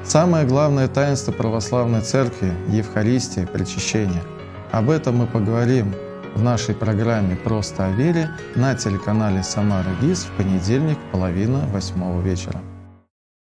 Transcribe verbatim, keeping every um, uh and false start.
Самое главное таинство православной церкви – Евхаристия, причащение. Об этом мы поговорим в нашей программе «Просто о вере» на телеканале «Самара ГИС» в понедельник, половина восьмого вечера.